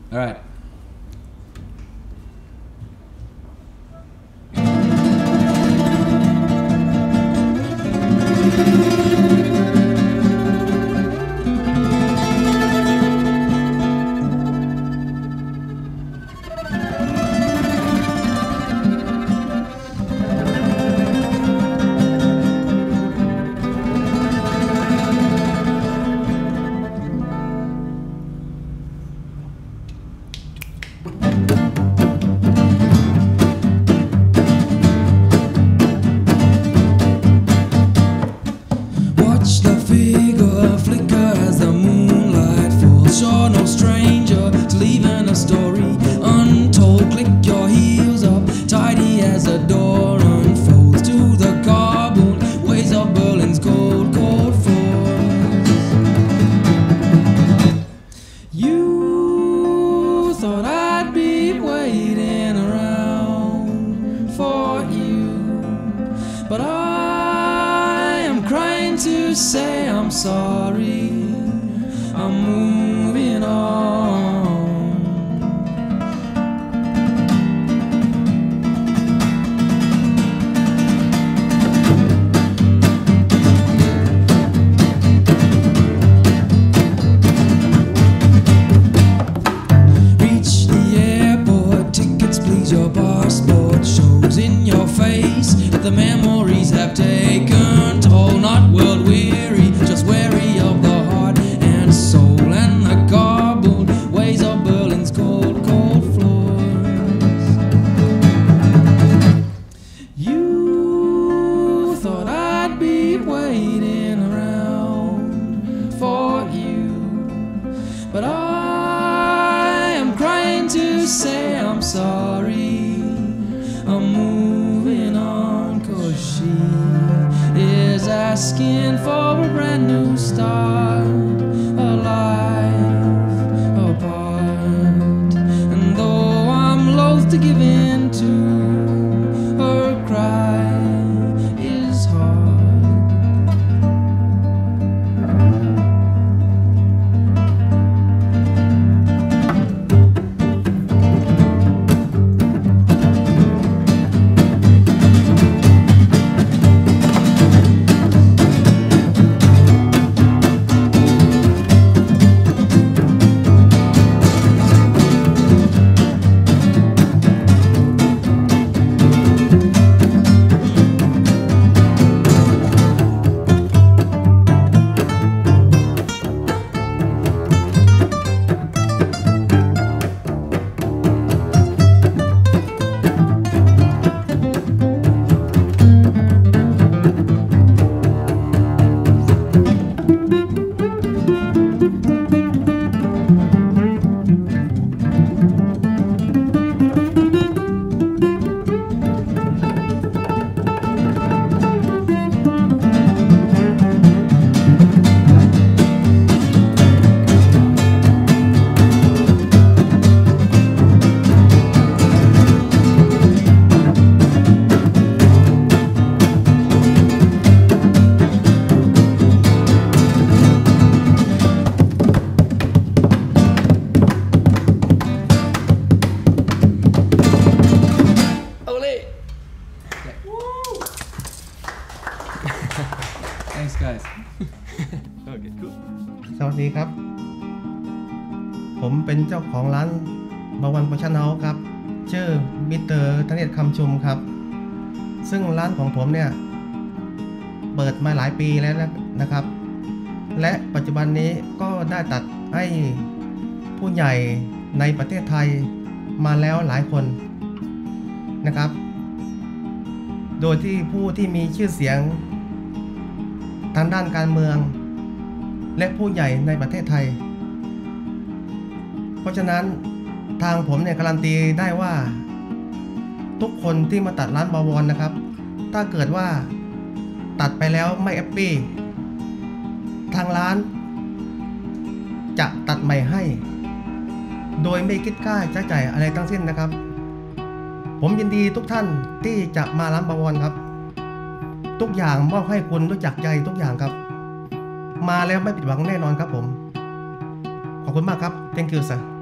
All right. Watch the figure flicker as the moonlight falls. You're no stranger to leaving a story untold. Click your heels up, tidy as the door unfolds to the carbon ways of Berlin's cold, cold floors. You thought I'd be waiting around for you, but I am crying to say I'm sorry. I'm moving on. Reach the airport, tickets please, your passport shows in your face that the memories have taken toll. Not world weary, just wary of the heart and soul and the garbled ways of Berlin's cold, cold floors. You thought I'd be waiting around for you, but I am crying to say I'm sorry. I'm moving on, 'cause she is asking for a brand new start, a life apart. And though I'm loath to give in to her cry is hard. Thanks guys. Okay, cool. สวัสดีครับ ผมเป็นเจ้าของร้านบาวันโปรชั่นเฮาส์ครับชื่อมิสเตอร์ธเนศคำชุมครับซึ่งร้านของผมเนี่ยเปิดมาหลายปีแล้วนะครับและปัจจุบันนี้ก็ได้ตัดให้ผู้ใหญ่ในประเทศไทยมาแล้วหลายคนนะครับโดยที่ผู้ที่มีชื่อเสียงทางด้านการเมืองและผู้ใหญ่ในประเทศไทยเพราะฉะนั้นทางผมเนี่ยการันตีได้ว่าทุกคนที่มาตัดร้านบวรนะครับถ้าเกิดว่าตัดไปแล้วไม่แฮปปี้ทางร้านจะตัดใหม่ให้โดยไม่คิดค่าใช้จ่ายอะไรทั้งสิ้นนะครับผมยินดีทุกท่านที่จะมาร้านบวรครับทุกอย่างมอบให้คุณรู้จักใจทุกอย่างครับมาแล้วไม่ผิดหวังแน่นอนครับผมขอบคุณมากครับ thank you sir